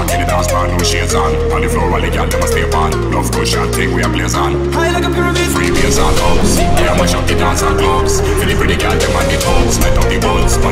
walk in the dance bar, no shades on. On the floor while the girl them a stay on. Love cushion thing we a blaze on. High like a pyramid. Free beers and clubs. Yeah, mash up the dance and clubs. For the pretty girl them on the toes. Light up the buds.